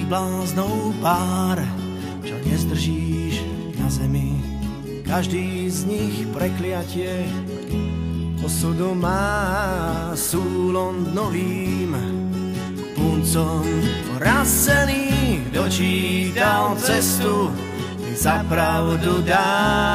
bláznou pár, čo nezdržíš na zemi. Každý z nich prekliatie osudu má, súlom novým puncom porazený, dočítal cestu, za pravdu dá.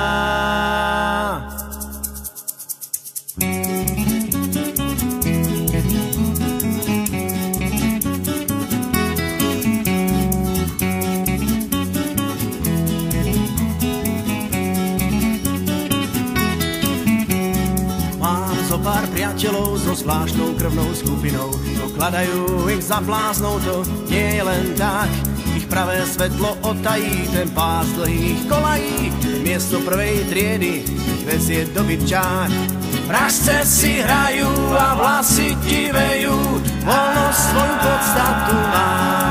Pár priateľov so zvláštnou krvnou skupinou, dokladajú ich za bláznou, to nie je len tak. Ich pravé svetlo otají ten pás dlhých kolají, miesto prvej triedy ich vezie dobytčák. Vražce si hrajú a vlasy ti vejú, voľnosť svoju podstatu má.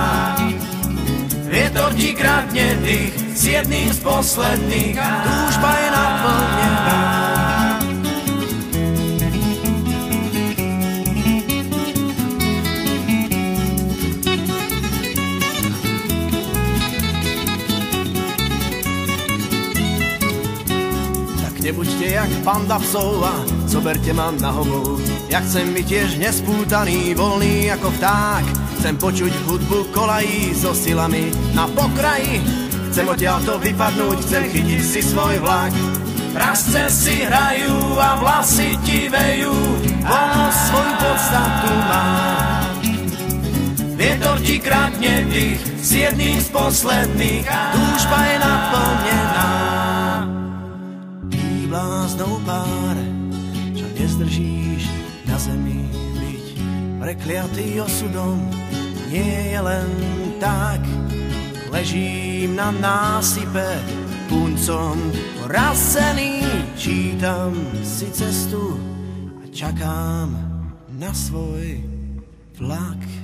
Vietor ti kradne dých, s jedným z posledných, túžba je naplnená. Nebuďte jak banda psov a zoberte ma na hovou. Ja chcem byť tiež nespútaný, voľný ako vták. Chcem počuť hudbu kolají so silami na pokraji. Chcem odtiaľto vypadnúť, chcem chytiť si svoj vlak. Vražce si hrajú a vlasy ti vejú, voľnosť svoju podstatu má. Vietor ti kradne dých, s jedným z posledných, túžba je naplnená. Bláznou pár, čo nezdržíš na zemi byť prekliatý osudom, nie je len tak. Ležím na násype puncom porazený, čítam si cestu a čakám na svoj vlak.